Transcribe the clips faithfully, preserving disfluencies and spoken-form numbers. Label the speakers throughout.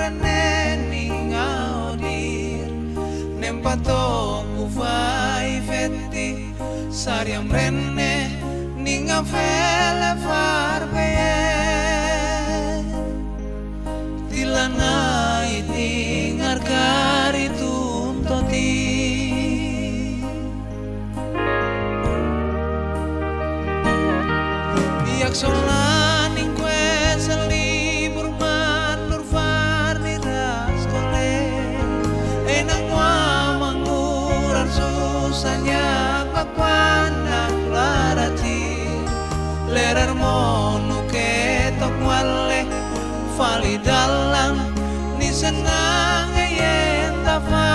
Speaker 1: rene ningaodir nempato kufai fetti sariam rene ninga fele farbeye tilana itingar kari tuntoti yak solaning kwe selibur manur farni raskole enang wa mangurar susahnya papanak larati lerar monu ketok wale fali dalang ni senang yen tafa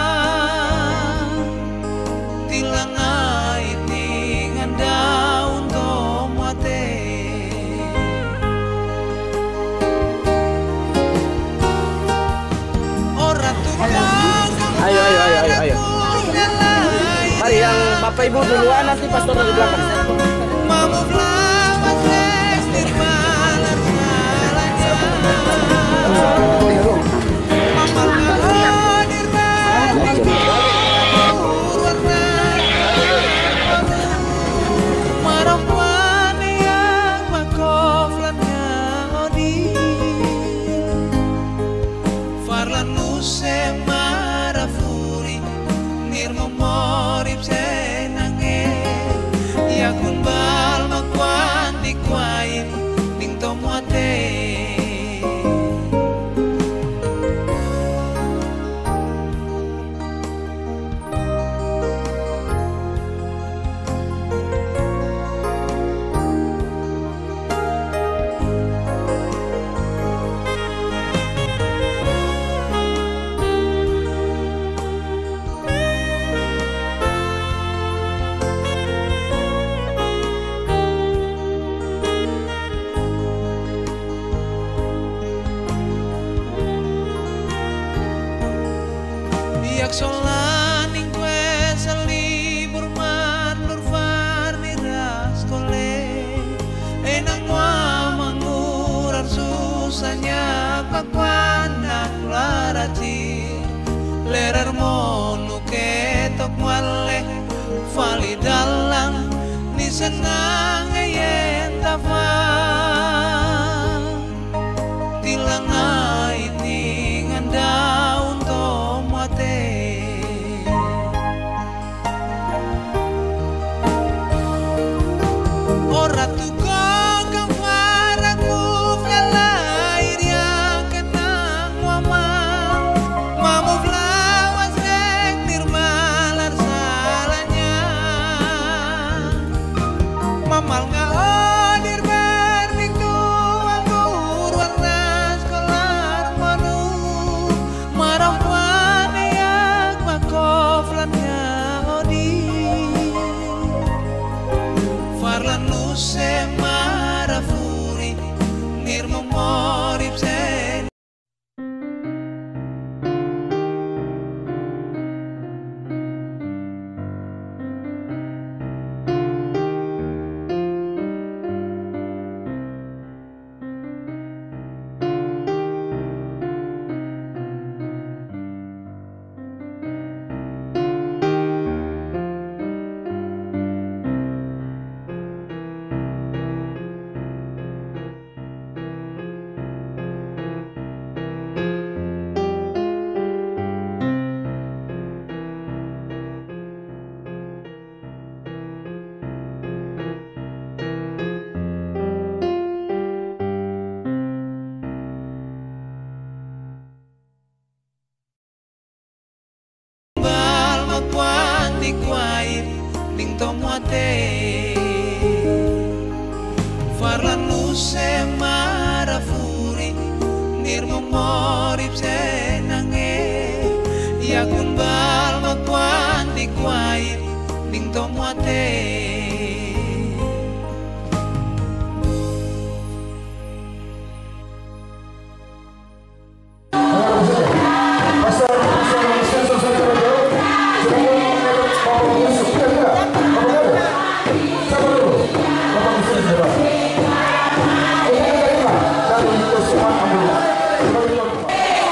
Speaker 1: tilang ait ningan daun tomate ora tukang
Speaker 2: ayo ayo ayo ayo ayo mari yang bapak ibu duluan nanti pastor dari belakang.
Speaker 1: Mamu flawas les nirmalar salanya Mamal hadir marahwan yang makoflannya odi farlan nuse marafuri nirmomorip senange yakun bal makwan dikwain ning tomote yak solaning kwe selibur manur farni raskole enang wa mangurar susahnya papanak larati lerar monu ketok wale fali dalang ni senang yen tafa tilang ait ningan daun tomate ora tukang kang faraku flalai yang kenang wama mamu flawas rek nirmalar salanya mamal ngaodir berning tuang gur warna sekolah manu marahwan yang makoflannya odi farlan nuse marafuri nirmomorip sen bal makwan dikwain ning tomote farlan nuse marafuri nirmomorip senange yakun bal makwan dikwain ning tomote
Speaker 3: Bapak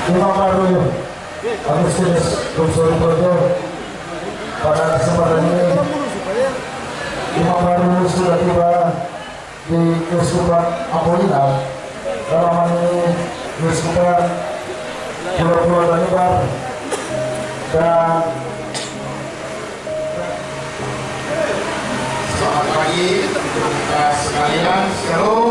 Speaker 3: Imam baru Agustinus Rumsuri Projo. Pada kesempatan ini Imam baru sudah tiba di Keuskupan Apolinar. Dalam ini Keuskupan Pulau-Pulau Tanimbar dan
Speaker 4: selamat pagi uh, sekalian, shalom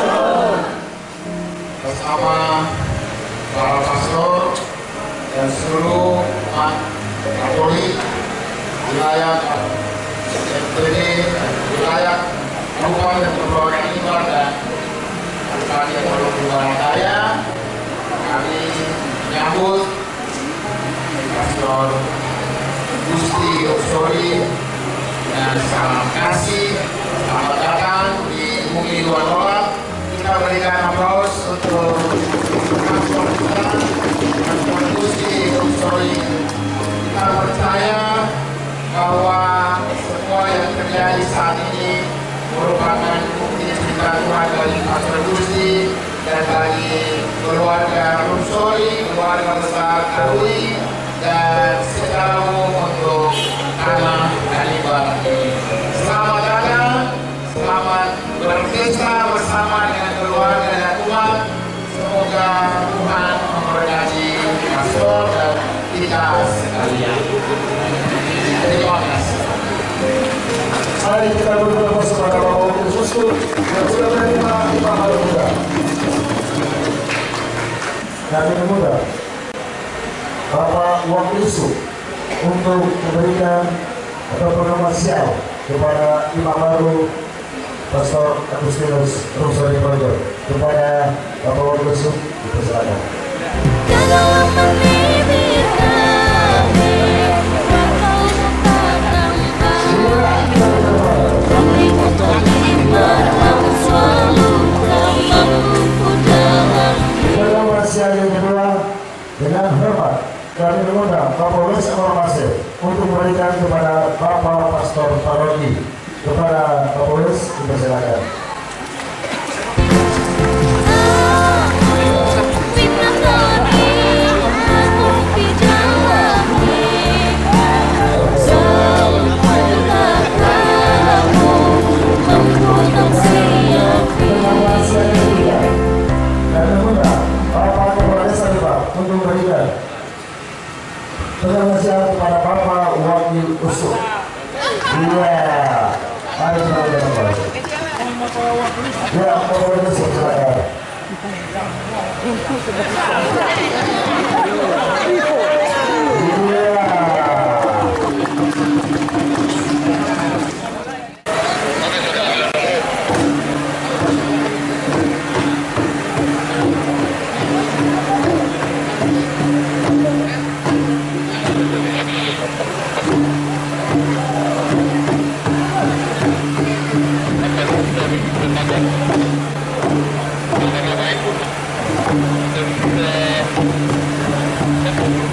Speaker 4: bersama para pastor dan seluruh umat Katolik wilayah N T B, wilayah Kabupaten Kepulauan Tanimbar dan Kabupaten Kepulauan Raya. Kami menyambut Pastor Gusti Oksori dan salam kasih, selamat datang di bumi dua tolak. Kita berikan aplaus untuk Pastor kita, Pastor Gusti Oksori. Kita percaya bahwa semua yang terjadi saat ini merupakan bukti cerita Tuhan bagi Pastor Gusti dan bagi keluarga Rumsori, keluarga besar Arui, dan secara umum untuk tanah Tanimbar ini. Selamat datang, selamat berpesta bersama dengan keluarga dan umat. Semoga Tuhan memberkati pastor dan kita sekalian. Terima kasih.
Speaker 3: Mari kita berdoa kepada Bapak Yesus yang sudah menerima Imam Baru Muda. Kami memuda Bapak Wang Yusuf untuk memberikan atau pengamasan kepada Imam Baru Pastor Agustinus Rumsuri Projo. Kepada Bapak Wang Yusuf dipersilakan. Yang kedua, dengan hormat kami mengundang Kapolres Ormase untuk memberikan kepada Bapak Pastor Parodi. Kepada Kapolres dipersilakan. Untuk memberikan pengamasan kepada Bapak Wakil Usuk. Iya, mari kita berdoa. Ya, Bapak Usuk silakan. Iya.
Speaker 4: Thank you.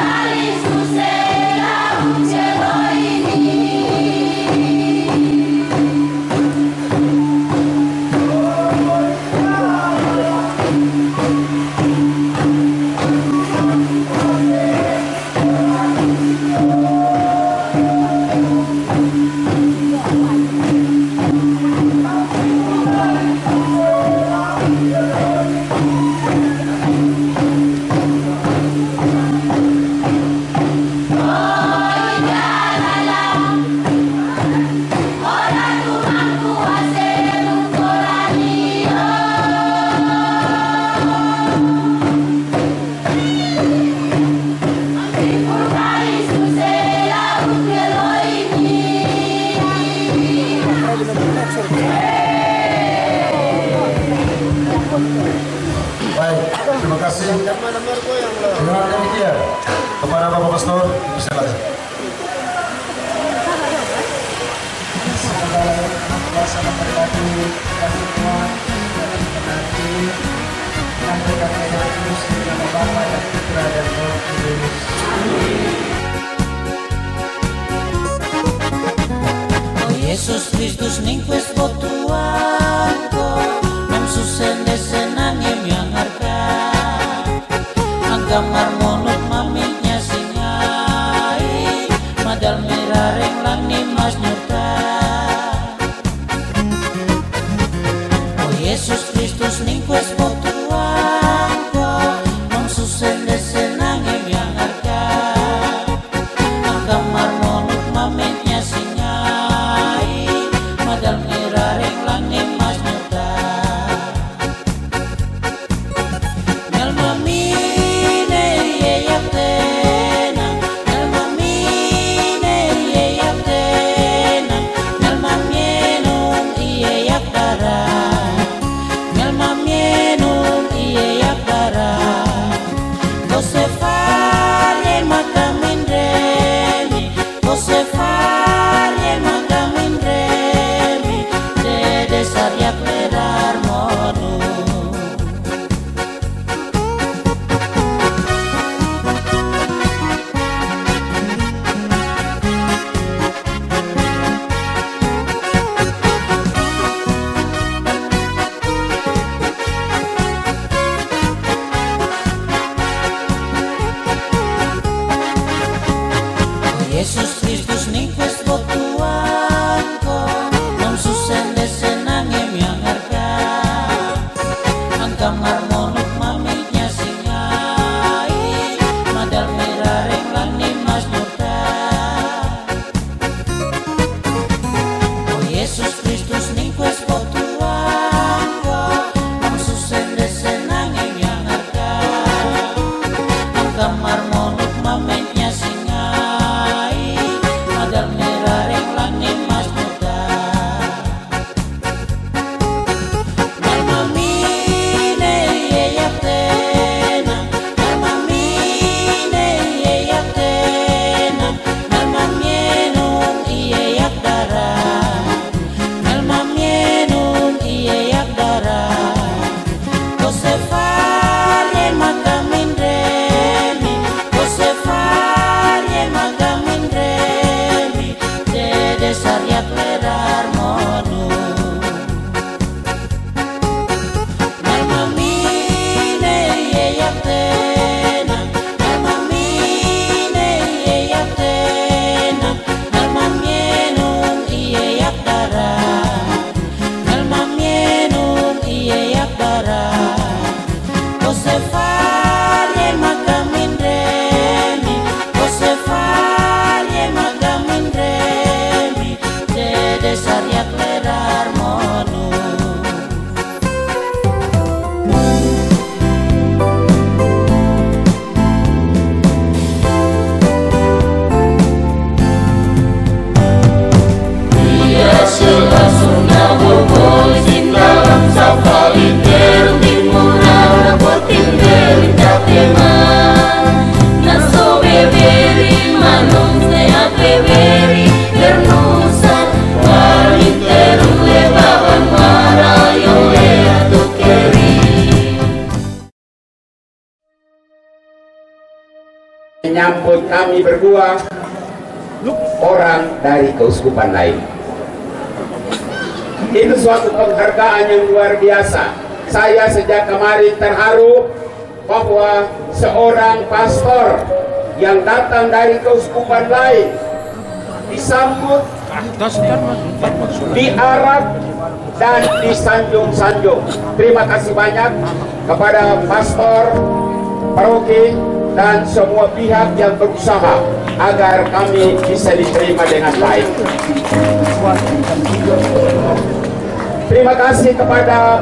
Speaker 3: Terima kasih. Dengan demikian kepada Bapak Pastor, silakan.
Speaker 5: Bersama berbagi dan semua nanti sampaikan kepada Yesus di nama Bapa dan Putra dan Roh Kudus.
Speaker 1: Oh Yesus Kristus ning wis botuanko nam susende senangem yang harga anggamar monot maminya singai madal mirareng langni mas nyuta. Yesus Kristus ning wis botuanko nam susende senangem yang harga anggamar monot maminya singai madal mirareng langni mas nyuta. Nel mamine ye yaptena nel mamine ye yaptena nel mamienum ye yaptara nel mamienum ye yaptara você fale magamindremi você fale magamindremi de desaria plerar modu. Yesus Kristus ning wis botuanko nam susende senangem yang harga angkamar monut maminya singai madal mirareng langni mas nyuta. Oh Yesus Kristus ning wis botuanko nam susende senangem yang harga angkamar monut maminya singai madal mirareng langni mas nyuta. Nel mamine ye yaptena nel mamine ye yaptena nel mamienum ye yapdara nel mamienum ye yapdara você fale magamindremi você fale
Speaker 6: menyambut kami berdua, orang dari keuskupan lain. Itu suatu penghargaan yang luar biasa. Saya sejak kemarin terharu bahwa seorang pastor yang datang dari keuskupan lain disambut, diarak, dan disanjung-sanjung. Terima kasih banyak kepada pastor, paroki, dan semua pihak yang berusaha agar kami bisa diterima dengan baik. Terima kasih kepada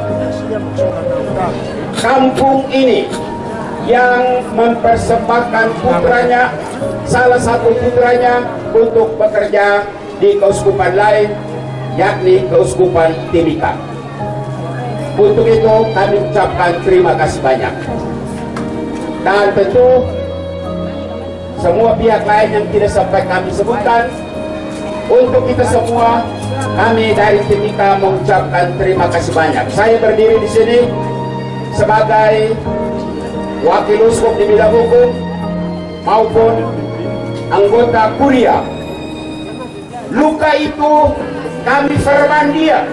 Speaker 6: kampung ini yang mempersembahkan putranya, salah satu putranya, untuk bekerja di keuskupan lain, yakni keuskupan Timika. Untuk itu kami ucapkan terima kasih banyak. Dan tentu semua pihak lain yang tidak sampai kami sebutkan, untuk kita semua, kami dari Timika mengucapkan terima kasih banyak. Saya berdiri di sini sebagai wakil uskup di bidang hukum maupun anggota kuria. Luka itu kami firman dia.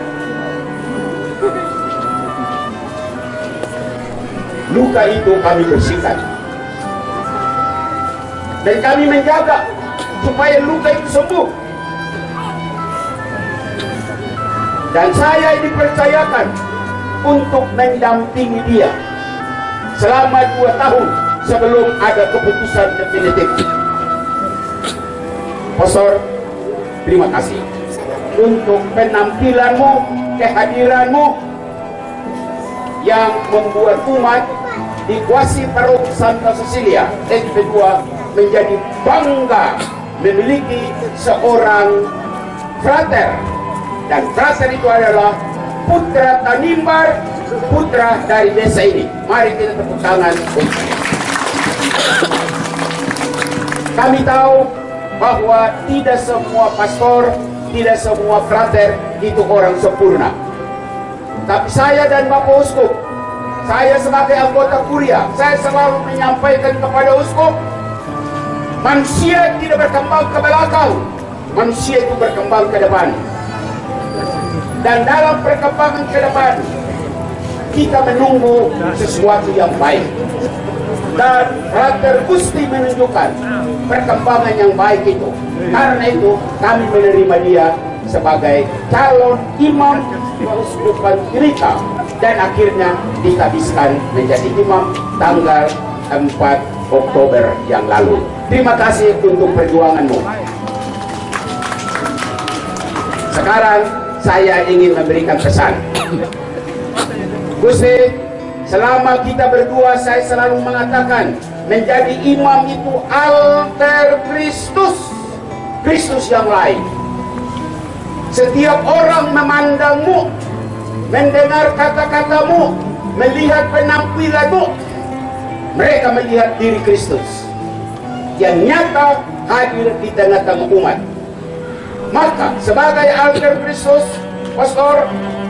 Speaker 6: Luka itu kami bersihkan. Dan kami menjaga supaya luka itu sembuh. Dan saya dipercayakan untuk mendampingi dia selama dua tahun sebelum ada keputusan definitif. Pastor, terima kasih untuk penampilanmu, kehadiranmu yang membuat umat di Kuasi Paroki Santa Cecilia S P dua menjadi bangga memiliki seorang frater, dan frater itu adalah putra Tanimbar, putra dari desa ini. Mari kita tepuk tangan. Kami tahu bahwa tidak semua pastor, tidak semua frater itu orang sempurna. Tapi saya dan Bapak Uskup, saya sebagai anggota kuria, saya selalu menyampaikan kepada Uskup, manusia tidak berkembang ke belakang, manusia itu berkembang ke depan. Dan dalam perkembangan ke depan, kita menunggu sesuatu yang baik. Dan Frater Gusti menunjukkan perkembangan yang baik itu. Karena itu kami menerima dia sebagai calon imam keuskupan Timika, dan akhirnya ditabiskan menjadi imam tanggal empat Oktober yang lalu. Terima kasih untuk perjuanganmu. Sekarang saya ingin memberikan pesan. Gusti, selama kita berdua saya selalu mengatakan menjadi imam itu alter Kristus, Kristus yang lain. Setiap orang memandangmu, mendengar kata-katamu, melihat penampilanmu, mereka melihat diri Kristus yang nyata hadir di tengah-tengah umat. Maka sebagai alter Kristus, Pastor,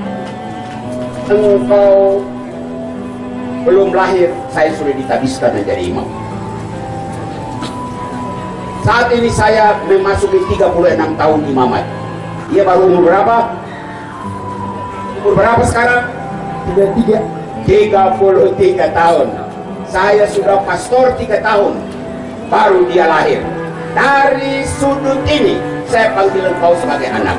Speaker 6: engkau belum lahir, saya sudah ditabiskan menjadi imam. Saat ini saya memasuki tiga puluh enam tahun imamat. Dia baru umur berapa? Umur berapa sekarang? tiga puluh tiga tahun. Saya sudah pastor tiga tahun, baru dia lahir. Dari sudut ini saya panggil engkau sebagai anak,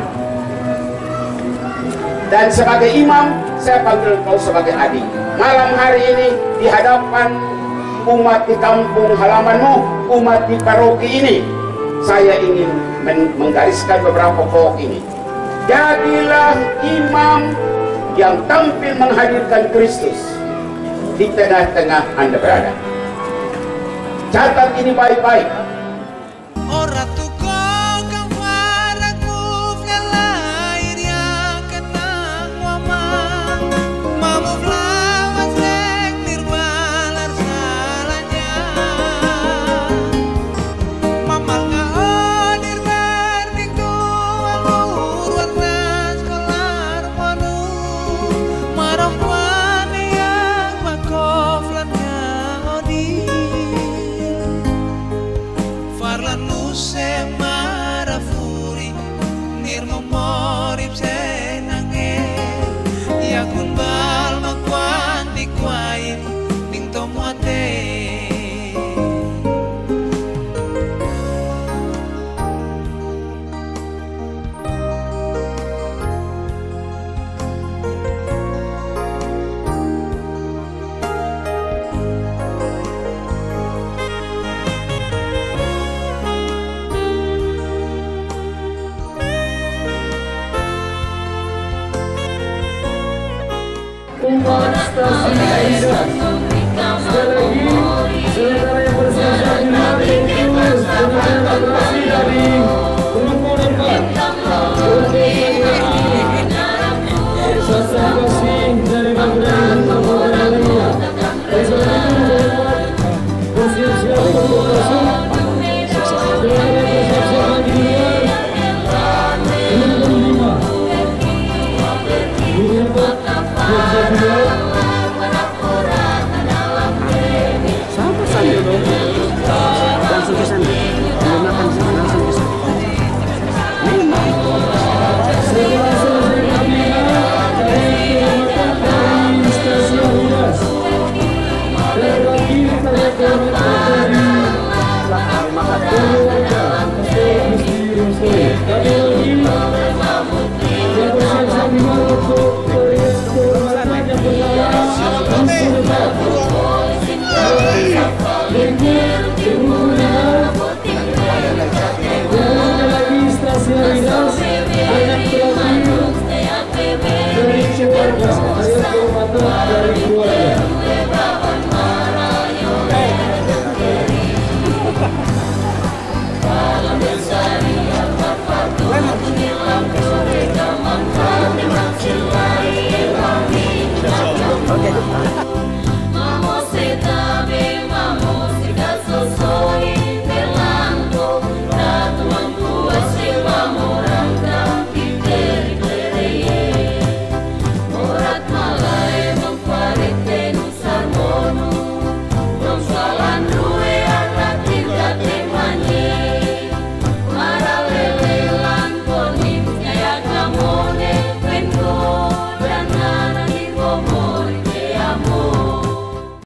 Speaker 6: dan sebagai imam saya panggil engkau sebagai adik. Malam hari ini di hadapan umat di kampung halamanmu, umat di paroki ini, saya ingin menggariskan beberapa pokok ini. Jadilah imam yang tampil menghadirkan Kristus di tengah-tengah Anda berada. Catat ini baik-baik.
Speaker 1: se marafuri nirmo morip se nange yakun bal makwanti kwain ning tomote
Speaker 5: Kontestasi hidup